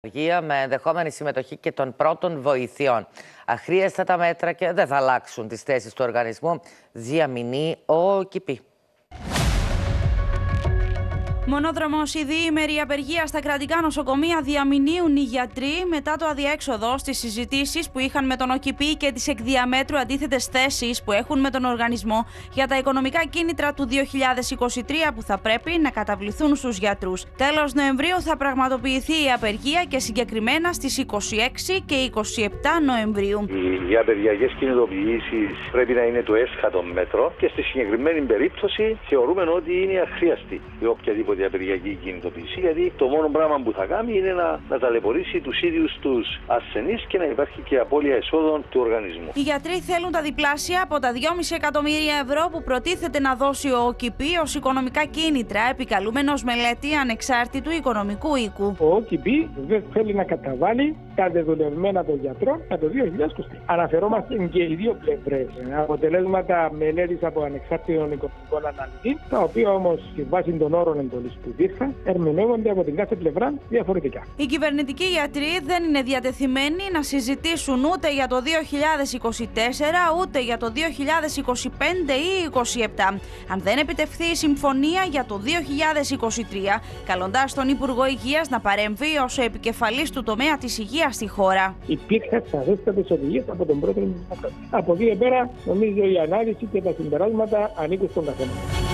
Με ενδεχόμενη συμμετοχή και των πρώτων βοηθειών. Αχρίαστα τα μέτρα και δεν θα αλλάξουν τις θέσεις του οργανισμού, διαμηνεί ο ΚΙΠΗ. Μονόδρομος, η διήμερη απεργία στα κρατικά νοσοκομεία διαμηνύουν οι γιατροί μετά το αδιέξοδο στις συζητήσεις που είχαν με τον ΟΚΙΠΗ και τις εκ διαμέτρου αντίθετες θέσεις που έχουν με τον οργανισμό για τα οικονομικά κίνητρα του 2023 που θα πρέπει να καταβληθούν στους γιατρούς. Τέλος Νοεμβρίου θα πραγματοποιηθεί η απεργία και συγκεκριμένα στις 26 και 27 Νοεμβρίου. Οι απεργιακές κινητοποιήσεις πρέπει να είναι το έσχατο μέτρο και στη συγκεκριμένη περίπτωση θεωρούμε ότι είναι αχρίαστη η οποιαδήποτε απεργιακή κινητοποίηση, γιατί το μόνο πράγμα που θα κάνει είναι να ταλαιπωρήσει τους ίδιους τους ασθενείς και να υπάρχει και απώλεια εσόδων του οργανισμού. Οι γιατροί θέλουν τα διπλάσια από τα 2,5 εκατομμύρια ευρώ που προτίθεται να δώσει ο ΟΚΙΠΗ ως οικονομικά κίνητρα, επικαλούμενος μελέτη ανεξάρτητου οικονομικού οίκου. Ο ΟΚΙΠΗ δεν θέλει να καταβάλει τα δεδουλευμένα των γιατρών για το 2023. Αναφερόμαστε και οι δύο πλευρές. Αποτελέσματα μελέτης από ανεξάρτητον οικονομικό αναλυτή, τα οποία όμως στη βάση των όρων εντολής που υπήρχαν, ερμηνεύονται από την κάθε πλευρά διαφορετικά. Οι κυβερνητικοί γιατροί δεν είναι διατεθειμένοι να συζητήσουν ούτε για το 2024 ούτε για το 2025 ή 2027, αν δεν επιτευχθεί η συμφωνία για το 2023, καλώντας τον Υπουργό Υγείας να παρέμβει ως επικεφαλής του τομέα της υγείας στη χώρα. Υπήρχαν σαφέστατες οδηγίες από τον πρόεδρο της Δημοκρατίας. Από εκεί πέρα, νομίζω η ανάλυση και τα συμπεράσματα ανήκουν στον καθένα.